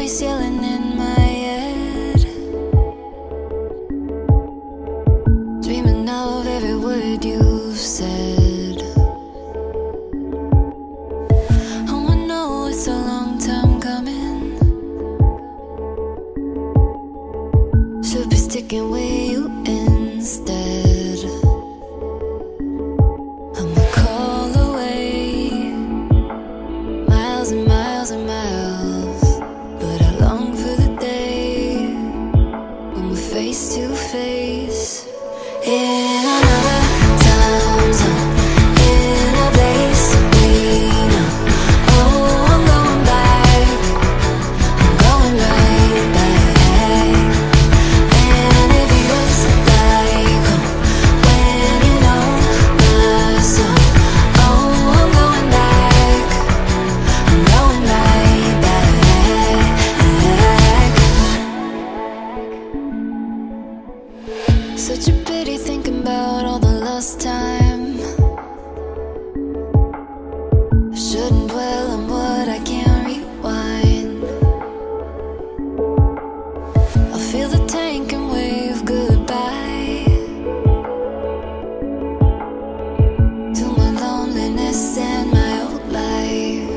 voice yelling in my head, dreaming of every word you've said. Oh, I know it's a long time coming. Should be sticking with you instead. I'm a call away, miles and miles and miles, but I long for the day when we're face to face in another time zone, in a place we know. Oh, I'm going back, I'm going right back. And it feels like home when you know my song. Oh, I'm going back, I'm going right back. Such a pity thinking about all the lost time. I shouldn't dwell on what I can't rewind. I'll fill the tank and wave goodbye to my loneliness and my old life.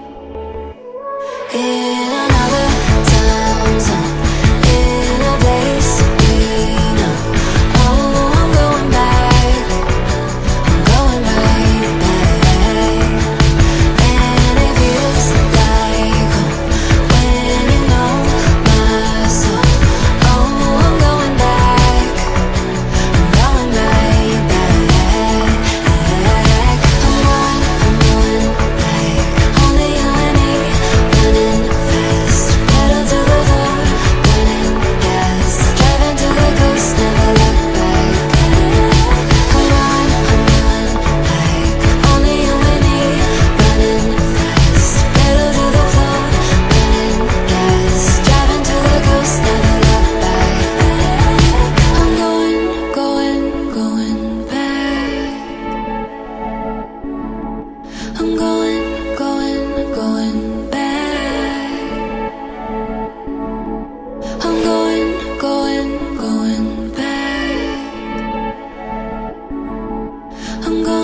In another time zone, in a place we know. Oh, I'm going back, I'm going right back. And it feels like home when you know my song. Oh, I'm going back, I'm going right back. I'm going back. Only you and me, running fast, pedal to the floor, burning gas, driving to the coast, never look back. I'm going back. Only you and me, running fast, pedal to the floor, burning gas, driving to the coast, never look back. I'm going back. I'm going back. I'm going back. I'm going